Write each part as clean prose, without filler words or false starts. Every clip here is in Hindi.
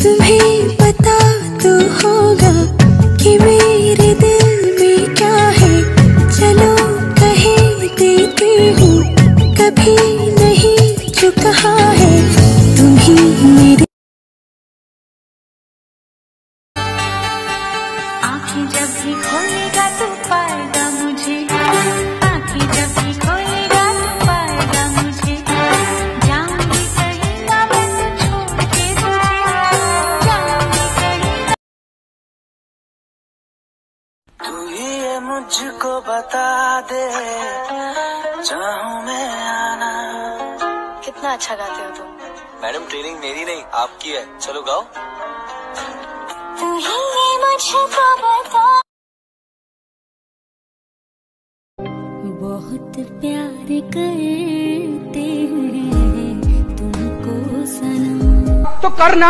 तुम्हें पता तो होगा कि मेरे दिल में क्या है। चलो कहे देती हूँ, कभी नहीं जो कहा है तुम ही मेरे। आँखें जब भी खोलेगा तो पाएगा मुझे, आँखें जब भी खोलेगा तो पाएगा मुझे। जाऊंगी कहीं ना मैं तो छोड़ के तुझे, जाऊंगी कहीं। तू ही ये मुझको बता दे, चाहूं मैं आना। कितना अच्छा गाते हो तुम। मैडम ट्रेनिंग मेरी नहीं आपकी है, चलो गाओ। तू ही ये मुझको बता। बहुत प्यार करते हैं तुमको सनम। तो करना,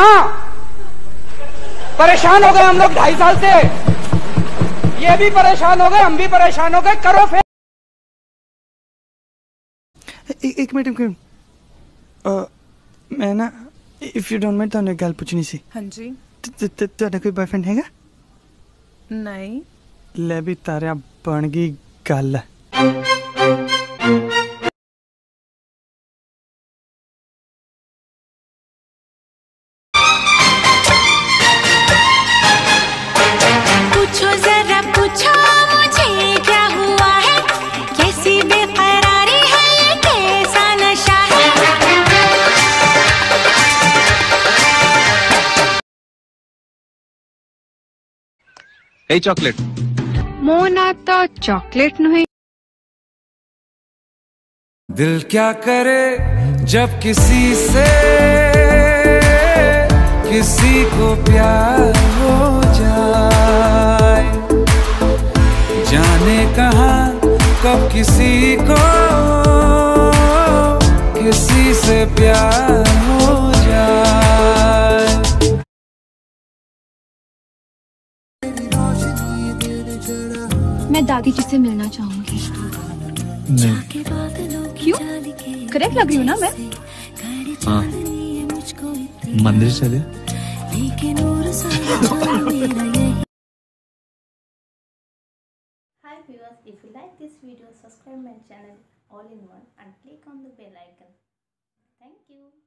परेशान हो गए हम लोग 2.5 साल से, ये भी परेशान हो गए, हम भी परेशान हो गए, करो फिर। एक मिनट मैं ना, इफ यू डोंट माइंड तो एक गल पूछनी सी। हाँ जी। ਤੁਹਾਡਾ कोई बॉयफ्रेंड हैगा? नहीं। ले भी तारिया बन गई गल। पूछो जरा पूछो मुझे क्या हुआ है, कैसी बेकरारी है, ये कैसा नशा है। ए चॉकलेट मो ना तो चॉकलेट नहीं। दिल क्या करे जब किसी से किसी को प्यार हो जाए, जाने कहाँ कब किसी को किसी से प्यार हो जाए। मैं दादी जी से मिलना चाहूंगी। नहीं। क्यों? करेक्ट लग रही हूँ ना मैं? हाँ, मंदिर चले। Hi viewers, if you like this video, subscribe my channel all in one and click on the bell icon. Thank you.